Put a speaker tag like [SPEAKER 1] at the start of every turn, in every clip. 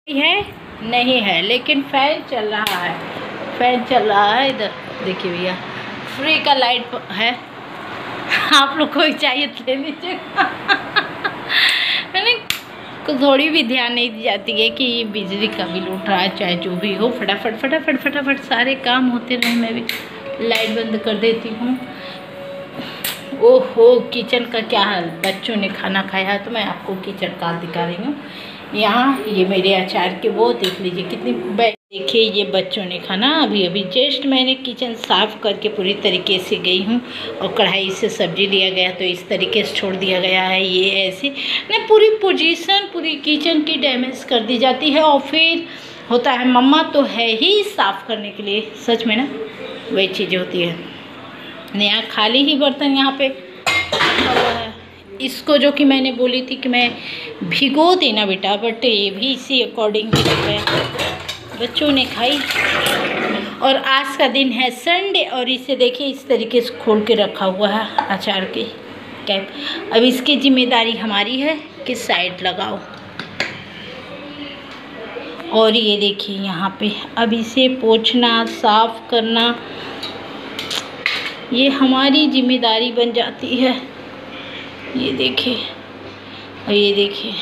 [SPEAKER 1] है नहीं है, लेकिन फैन चल रहा है, फैन चल रहा है। इधर देखिए भैया, फ्री का लाइट है, आप लोग को चाहिए तो ले लीजिएगा। मैंने को थोड़ी भी ध्यान नहीं दी जाती है कि बिजली का बिल उठ रहा है, चाहे जो भी हो, फटाफट फटाफट फटाफट सारे काम होते रहे। मैं भी लाइट बंद कर देती हूँ। ओहो, किचन का क्या हाल, बच्चों ने खाना खाया है तो मैं आपको किचन का दिखा रही हूँ। यहाँ ये मेरे अचार के वो देख लीजिए कितनी, देखिए ये बच्चों ने खाना, अभी अभी जस्ट मैंने किचन साफ़ करके पूरी तरीके से गई हूँ, और कढ़ाई से सब्जी लिया गया तो इस तरीके से छोड़ दिया गया है। ये ऐसे ना पूरी पोजीशन पूरी किचन की डैमेज कर दी जाती है, और फिर होता है मम्मा तो है ही साफ़ करने के लिए, सच में ना वही चीज़ होती है। यहाँ खाली ही बर्तन यहाँ पे है। इसको जो कि मैंने बोली थी कि मैं भिगो देना बेटा, बट ये भी इसी अकॉर्डिंग है, बच्चों ने खाई। और आज का दिन है संडे, और इसे देखिए इस तरीके से खोल के रखा हुआ है अचार की कैप। अब इसकी जिम्मेदारी हमारी है कि साइड लगाओ। और ये देखिए यहाँ पे अब इसे पोंछना साफ करना ये हमारी जिम्मेदारी बन जाती है। ये देखिए, और ये देखिए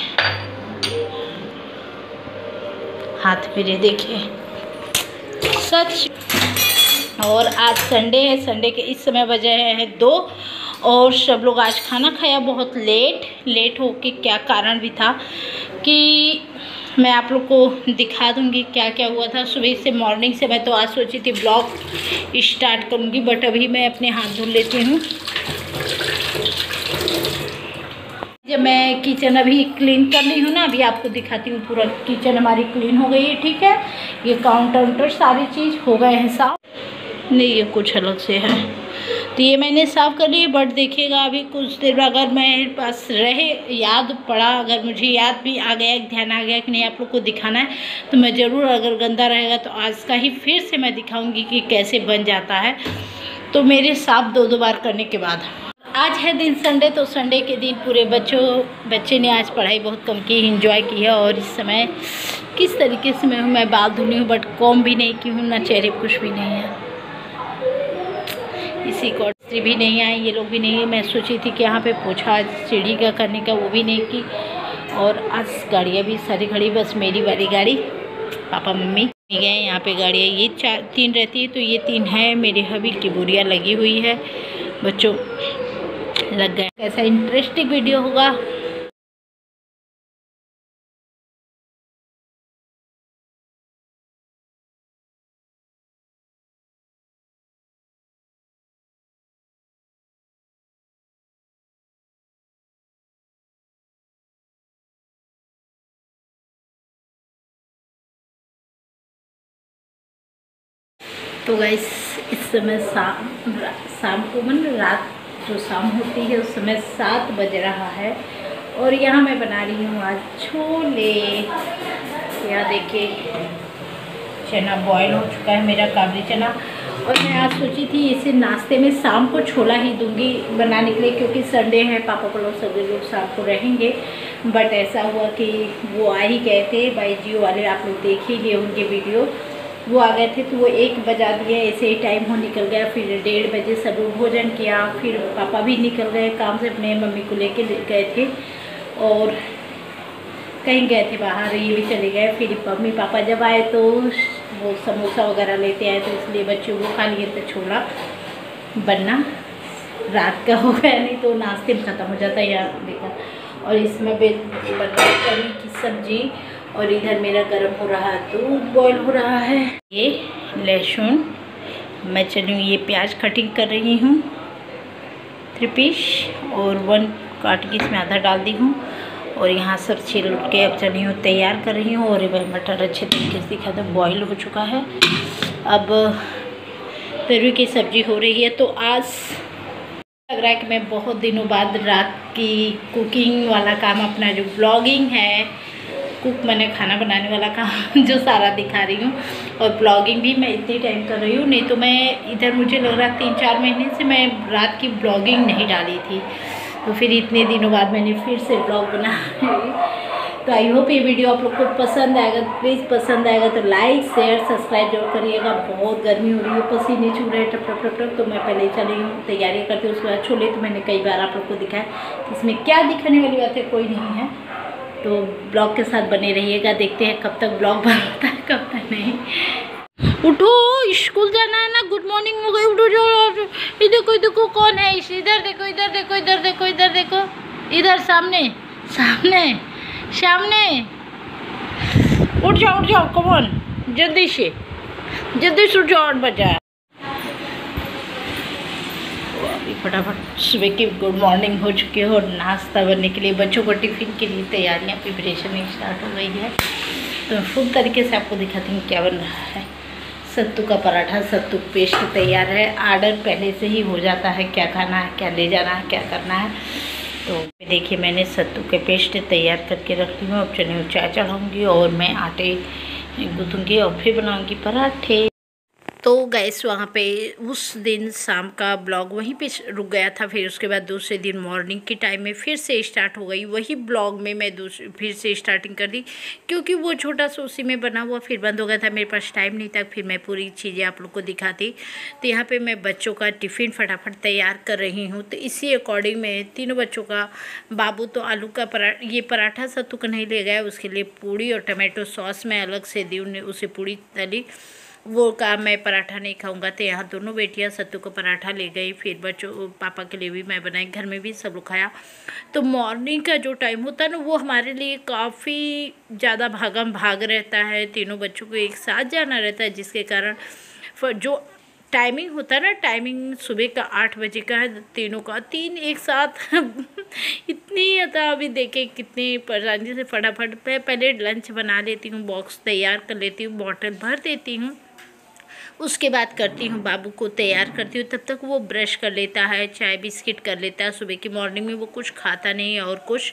[SPEAKER 1] हाथ मेरे देखिए सच। और आज संडे है, संडे के इस समय बजे हैं 2, और सब लोग आज खाना खाया बहुत लेट हो के। क्या कारण भी था कि मैं आप लोग को दिखा दूंगी क्या क्या हुआ था सुबह से, मॉर्निंग से। मैं तो आज सोची थी ब्लॉग स्टार्ट करूंगी, बट अभी मैं अपने हाथ धुल लेती हूँ। जब मैं किचन अभी क्लीन कर ली हूँ ना, अभी आपको दिखाती हूँ। पूरा किचन हमारी क्लीन हो गई है, ठीक है। ये काउंटर सारी चीज़ हो गए हैं साफ, नहीं ये कुछ अलग से है, तो ये मैंने साफ़ कर ली। बट देखिएगा अभी कुछ देर अगर मेरे पास रहे, याद पड़ा, अगर मुझे याद भी आ गया, ध्यान आ गया कि नहीं आप लोग को दिखाना है, तो मैं ज़रूर, अगर गंदा रहेगा तो आज का ही फिर से मैं दिखाऊंगी कि कैसे बन जाता है। तो मेरे साफ 2 बार करने के बाद आज है दिन संडे, तो संडे के दिन पूरे बच्चे ने आज पढ़ाई बहुत कम की, एंजॉय की है। और इस समय किस तरीके से मैं बाल धुली हूँ, बट कॉम भी नहीं की हूँ, ना चेहरे कुछ भी नहीं है। इसी को भी नहीं आए, ये लोग भी नहीं है। मैं सोची थी कि यहाँ पे पोछा सीढ़ी का करने का, वो भी नहीं की। और आज गाड़ियाँ भी सारी खड़ी, बस मेरी वाली गाड़ी, पापा मम्मी गए यहाँ पे। गाड़ियाँ ये 3 रहती है, तो ये 3 है। मेरे हबी की बोरियाँ लगी हुई है, बच्चों लग गए। कैसा इंटरेस्टिंग वीडियो होगा। तो गाइस इस समय शाम को रात जो शाम होती है उस समय 7 बज रहा है, और यहाँ मैं बना रही हूँ आज छोले। यहाँ देखिए चना बॉयल हो चुका है मेरा, काबली चना। और मैं आज सोची थी इसे नाश्ते में शाम को छोला ही दूंगी बनाने के लिए, क्योंकि संडे है, पापा को लोग सभी लोग शाम को रहेंगे। बट ऐसा हुआ कि वो आ ही गए थे, भाई जियो वाले, आप लोग देख ही लिए उनके वीडियो। वो आ गए थे तो वो 1 बजा दिए, ऐसे ही टाइम हो निकल गया। फिर 1:30 बजे सब लोग भोजन किया, फिर पापा भी निकल गए काम से, अपने मम्मी को लेके गए थे, और कहीं गए थे बाहर, ये भी चले गए। फिर मम्मी पापा जब आए तो वो समोसा वगैरह लेते आए, तो इसलिए बच्चों को खा लिए, तो छोला बनना रात का हो गया, नहीं तो नाश्ते में ख़त्म हो जाता है। यहाँ देखा, और इसमें पनीर की सब्जी, और इधर मेरा गर्म हो रहा है, दूध बॉयल हो रहा है। ये लहसुन मैं चली हूँ, ये प्याज कटिंग कर रही हूँ 3 पीस, और 1 काट के इसमें आधा डाल दी हूँ। और यहाँ सब छील के अब चली हूँ तैयार कर रही हूँ। और ये मटर अच्छे तरीके से दिखा दो बॉयल हो चुका है। अब तरुई की सब्जी हो रही है। तो आज लग रहा है कि मैं बहुत दिनों बाद रात की कुकिंग वाला काम, अपना जो ब्लॉगिंग है, कुक मैंने खाना बनाने वाला काम जो सारा दिखा रही हूँ, और ब्लॉगिंग भी मैं इतने टाइम कर रही हूँ। नहीं तो मैं इधर, मुझे लग रहा 3-4 महीने से मैं रात की ब्लॉगिंग नहीं डाली थी, तो फिर इतने दिनों बाद मैंने फिर से ब्लॉग बना। तो आई होप ये वीडियो आप लोग को पसंद आएगा। प्लीज़ पसंद आएगा तो लाइक शेयर सब्सक्राइब जरूर करिएगा। बहुत गर्मी हो रही है, पसीने छू रहे हैं टप टप टप टप। तो मैं पहले चली हूँ, तैयारी करती हूँ। उसके बाद छोले तो मैंने कई बार आप लोग को दिखाया, इसमें क्या दिखाने वाली बात है कोई नहीं है। तो ब्लॉग के साथ बने रहिएगा। देखते हैं कब तक ब्लॉग बनता है कब तक नहीं। उठो, स्कूल जाना है ना। गुड मॉर्निंग हो गई, उठो जाओ। इधर कोई देखो कौन है, इधर देखो इधर देखो इधर देखो इधर देखो इधर सामने सामने सामने। उठ जाओ कमॉन, जल्दी से उठ जाओ। 8 बजा। फटाफट सुबह की गुड मॉर्निंग हो चुकी है और नाश्ता बनने के लिए बच्चों को टिफ़िन के लिए तैयारियां प्रिपरेशन स्टार्ट हो गई है। तो मैं फुल तरीके से आपको दिखाती हूँ क्या बन रहा है। सत्तू का पराठा, सत्तू पेस्ट तैयार है। आर्डर पहले से ही हो जाता है, क्या खाना है, क्या ले जाना है, क्या करना है। तो देखिए मैंने सत्तू के पेस्ट तैयार करके रख ली हूँ। अब चने चाय चढ़ाऊँगी और मैं आटे गूँथूँगी और फिर बनाऊँगी पराठे। तो गैस वहाँ पे उस दिन शाम का ब्लॉग वहीं पे रुक गया था। फिर उसके बाद दूसरे दिन मॉर्निंग के टाइम में फिर से स्टार्ट हो गई। वही ब्लॉग में मैं फिर से स्टार्टिंग कर दी, क्योंकि वो छोटा सा उसी में बना हुआ फिर बंद हो गया था। मेरे पास टाइम नहीं था फिर मैं पूरी चीज़ें आप लोग को दिखाती। तो यहाँ पे मैं बच्चों का टिफ़िन फटाफट तैयार कर रही हूँ। तो इसी अकॉर्डिंग मैं तीनों बच्चों का, बाबू तो आलू का ये पराठा सत्तू का नहीं ले गया, उसके लिए पूड़ी और टमाटो सॉस में अलग से दी, उन्हें उसे पूड़ी तली। वो कहा मैं पराठा नहीं खाऊंगा। तो यहाँ दोनों बेटियां सत्तू का पराठा ले गई। फिर बच्चों पापा के लिए भी मैं बनाई, घर में भी सब लोग खाया। तो मॉर्निंग का जो टाइम होता है ना, वो हमारे लिए काफ़ी ज़्यादा भागम भाग रहता है। तीनों बच्चों को एक साथ जाना रहता है, जिसके कारण जो टाइमिंग होता है ना, टाइमिंग सुबह का 8 बजे का है तीनों का, 3 एक साथ इतनी आता। अभी देखें कितनी परेशानी से फटाफट पहले लंच बना लेती हूँ, बॉक्स तैयार कर लेती हूँ, बॉटल भर देती हूँ। उसके बाद करती हूँ बाबू को तैयार करती हूँ। तब तक वो ब्रश कर लेता है, चाय बिस्किट कर लेता है। सुबह की मॉर्निंग में वो कुछ खाता नहीं है और कुछ,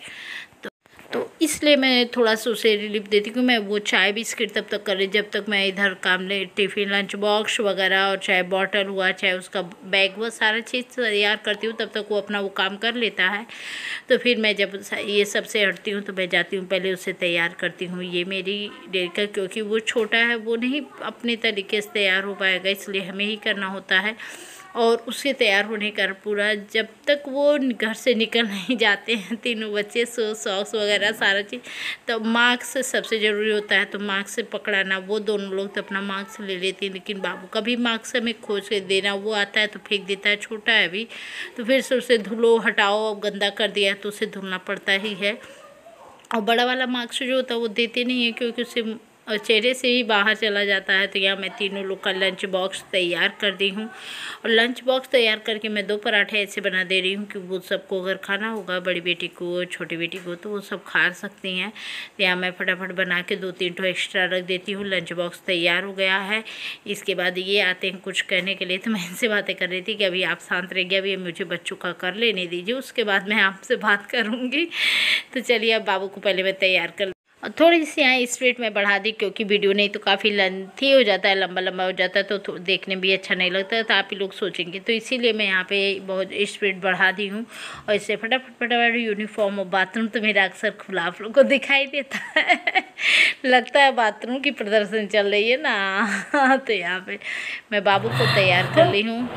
[SPEAKER 1] तो इसलिए मैं थोड़ा सा उसे रिलीफ देती हूँ। मैं वो चाय बिस्किट तब तक कर रही जब तक मैं इधर काम ले, टिफ़िन लंच बॉक्स वगैरह और चाहे बॉटल हुआ, चाहे उसका बैग, वो सारा चीज़ तैयार करती हूँ। तब तक वो अपना वो काम कर लेता है। तो फिर मैं जब ये सब से हटती हूँ तो मैं जाती हूँ, पहले उसे तैयार करती हूँ। ये मेरी डेली का, क्योंकि वो छोटा है, वो नहीं अपने तरीके से तैयार हो पाएगा, इसलिए हमें ही करना होता है। और उसके तैयार होने का पूरा, जब तक वो घर से निकल नहीं जाते हैं तीनों बच्चे, सॉक्स वगैरह सारा चीज़, तो मास्क सबसे ज़रूरी होता है। तो मास्क से पकड़ाना, वो दोनों लोग तो अपना मास्क ले लेती हैं, लेकिन बाबू का भी मास्क हमें खोज के देना। वो आता है तो फेंक देता है, छोटा है अभी, तो फिर से उसे धुलो, हटाओ, गंदा कर दिया है तो उसे धुलना पड़ता ही है। और बड़ा वाला मास्क जो होता है वो देते नहीं है, क्योंकि उसे और चेहरे से ही बाहर चला जाता है। तो यहाँ मैं तीनों लोग का लंच बॉक्स तैयार कर दी हूँ। और लंच बॉक्स तैयार करके मैं 2 पराठे ऐसे बना दे रही हूँ कि वो सबको अगर खाना होगा, बड़ी बेटी को, छोटी बेटी को, तो वो सब खा सकती हैं। तो यहाँ मैं फटाफट बना के 2-3 ठो एक्स्ट्रा रख देती हूँ। लंच बॉक्स तैयार हो गया है। इसके बाद ये आते हैं कुछ कहने के लिए, तो मैं इनसे बातें कर रही थी कि अभी आप शांत रहिए, अभी मुझे बच्चों का कर लेने दीजिए, उसके बाद मैं आपसे बात करूँगी। तो चलिए अब बाबू को पहले मैं तैयार कर, थोड़ी सी यहाँ स्पीड में बढ़ा दी, क्योंकि वीडियो नहीं तो काफ़ी लेंथी हो जाता है, लंबा लंबा हो जाता है, तो देखने भी अच्छा नहीं लगता, तो आप ही लोग सोचेंगे। तो इसीलिए मैं यहाँ पे बहुत स्पीड बढ़ा दी हूँ। और इससे फटाफट यूनिफॉर्म और बाथरूम तो मेरा अक्सर खुला आप लोग को दिखाई देता है लगता है बाथरूम की प्रदर्शन चल रही है ना। तो यहाँ पे मैं बाबू को तैयार कर ली हूँ।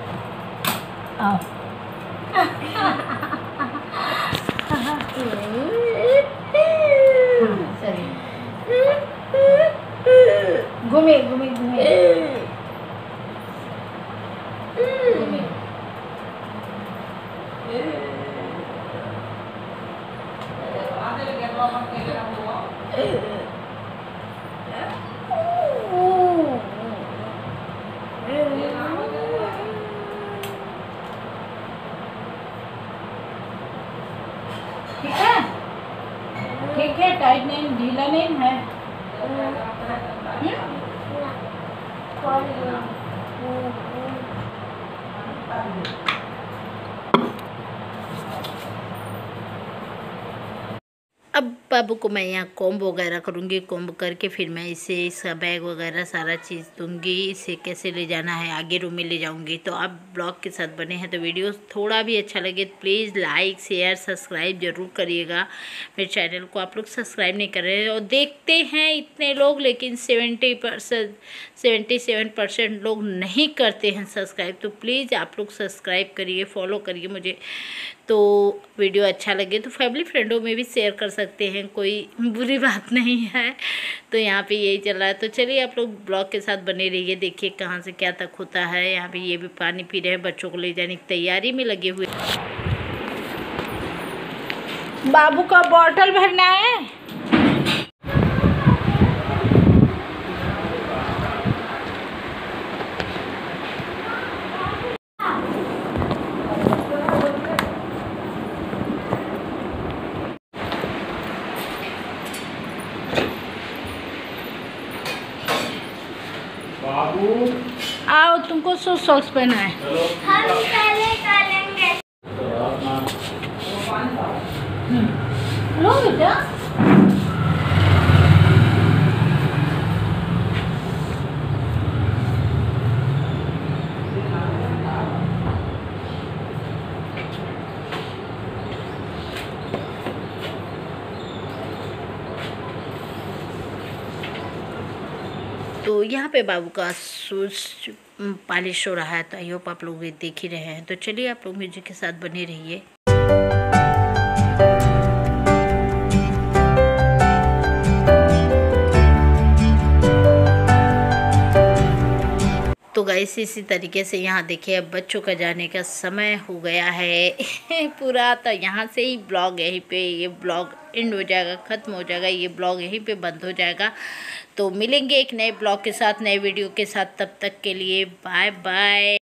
[SPEAKER 1] घूमे घूमे घूमे घूमे। ठीक है, टाइट नहीं, ढीला नहीं है। अब बाबू को मैं यहाँ कॉम्ब वगैरह करूँगी। कॉम्ब करके फिर मैं इसे इसका बैग वगैरह सारा चीज़ दूँगी। इसे कैसे ले जाना है आगे रूम में ले जाऊँगी। तो आप ब्लॉग के साथ बने हैं तो वीडियो थोड़ा भी अच्छा लगे तो प्लीज़ लाइक शेयर सब्सक्राइब ज़रूर करिएगा। मेरे चैनल को आप लोग सब्सक्राइब नहीं कर रहे हैं और देखते हैं इतने लोग, लेकिन 77% लोग नहीं करते हैं सब्सक्राइब। तो प्लीज़ आप लोग सब्सक्राइब करिए, फॉलो करिए मुझे। तो वीडियो अच्छा लगे तो फैमिली फ्रेंडों में भी शेयर कर सकते हैं, कोई बुरी बात नहीं है। तो यहाँ पे यही चल रहा है। तो चलिए आप लोग ब्लॉग के साथ बने रहिए, देखिए कहाँ से क्या तक होता है। यहाँ पे ये भी पानी पी रहे हैं, बच्चों को ले जाने की तैयारी में लगे हुए। बाबू का बॉटल भरना है।
[SPEAKER 2] बाबू
[SPEAKER 1] आओ, तुमको सॉक्स पहना है।
[SPEAKER 3] हम पहले करेंगे।
[SPEAKER 1] लो बेटा। तो यहाँ पे बाबू का शूज पॉलिश हो रहा है। तो आई होप आप लोग ये देख ही रहे हैं। तो चलिए आप लोग म्यूजिक के साथ बने रहिए। तो गाइस इसी तरीके से यहाँ देखिए अब बच्चों का जाने का समय हो गया है पूरा। तो यहाँ से ही ब्लॉग यहीं पे ये ब्लॉग एंड हो जाएगा, ख़त्म हो जाएगा। ये ब्लॉग यहीं पे बंद हो जाएगा। तो मिलेंगे एक नए ब्लॉग के साथ, नए वीडियो के साथ। तब तक के लिए बाय बाय।